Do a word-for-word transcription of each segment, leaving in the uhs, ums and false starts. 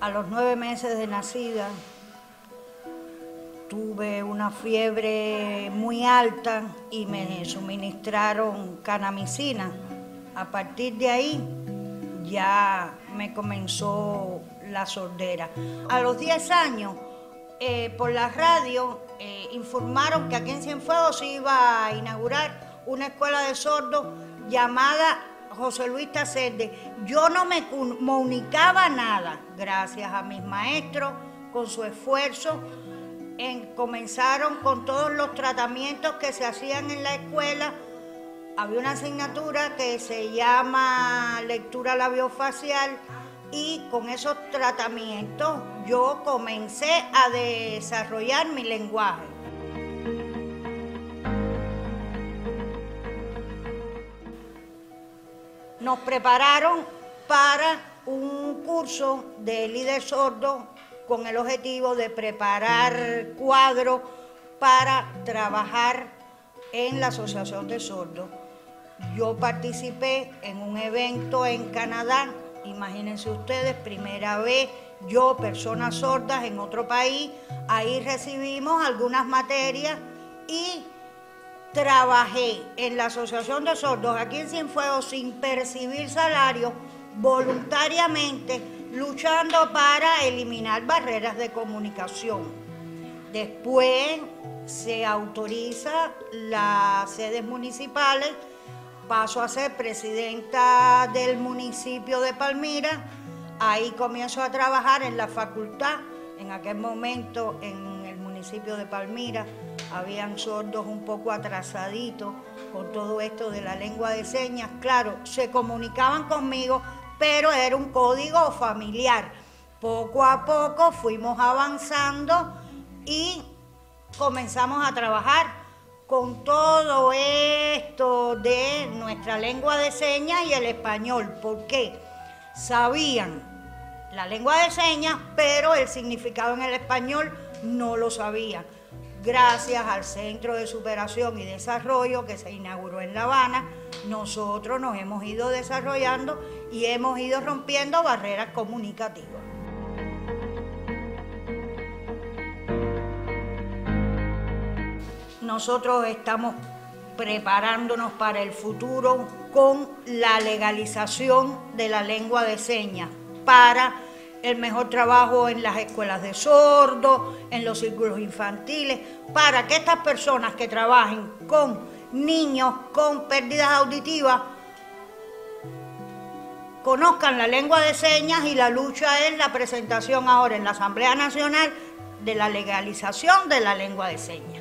A los nueve meses de nacida tuve una fiebre muy alta y me suministraron kanamicina. A partir de ahí ya me comenzó la sordera. A los diez años, eh, por la radio, eh, informaron que aquí en Cienfuegos se iba a inaugurar una escuela de sordos llamada José Luis Tacerde. Yo no me comunicaba nada, gracias a mis maestros, con su esfuerzo, en, comenzaron con todos los tratamientos que se hacían en la escuela. Había una asignatura que se llama lectura labiofacial y con esos tratamientos yo comencé a desarrollar mi lenguaje. Nos prepararon para un curso de líder sordo con el objetivo de preparar cuadros para trabajar en la Asociación de Sordos. Yo participé en un evento en Canadá, imagínense ustedes, primera vez yo, personas sordas en otro país, ahí recibimos algunas materias y trabajé en la Asociación de Sordos aquí en Cienfuegos sin percibir salario, voluntariamente, luchando para eliminar barreras de comunicación. Después se autoriza las sedes municipales, paso a ser presidenta del municipio de Palmira, ahí comienzo a trabajar en la facultad. En aquel momento en el municipio de Palmira habían sordos un poco atrasaditos con todo esto de la lengua de señas. Claro, se comunicaban conmigo, pero era un código familiar. Poco a poco fuimos avanzando y comenzamos a trabajar con todo esto de nuestra lengua de señas y el español. ¿Por qué? Sabían la lengua de señas, pero el significado en el español no lo sabían. Gracias al Centro de Superación y Desarrollo que se inauguró en La Habana, nosotros nos hemos ido desarrollando y hemos ido rompiendo barreras comunicativas. Nosotros estamos preparándonos para el futuro con la legalización de la lengua de señas para el mejor trabajo en las escuelas de sordos, en los círculos infantiles, para que estas personas que trabajen con niños con pérdidas auditivas conozcan la lengua de señas, y la lucha es la presentación ahora en la Asamblea Nacional de la legalización de la lengua de señas.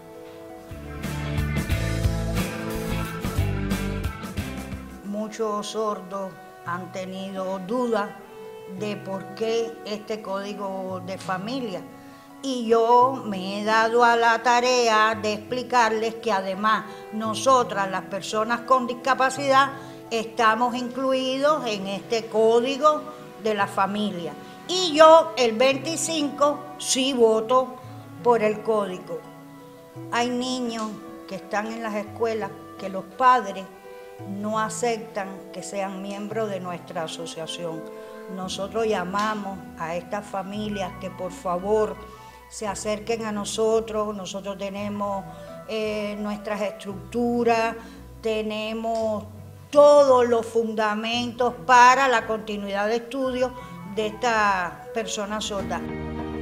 Muchos sordos han tenido dudas de por qué este código de familia, y yo me he dado a la tarea de explicarles que además nosotras, las personas con discapacidad, estamos incluidos en este código de la familia, y yo el veinticinco sí voto por el código. Hay niños que están en las escuelas que los padres no aceptan que sean miembros de nuestra asociación. Nosotros llamamos a estas familias que por favor se acerquen a nosotros. Nosotros tenemos eh, nuestras estructuras, tenemos todos los fundamentos para la continuidad de estudios de estas personas sordas.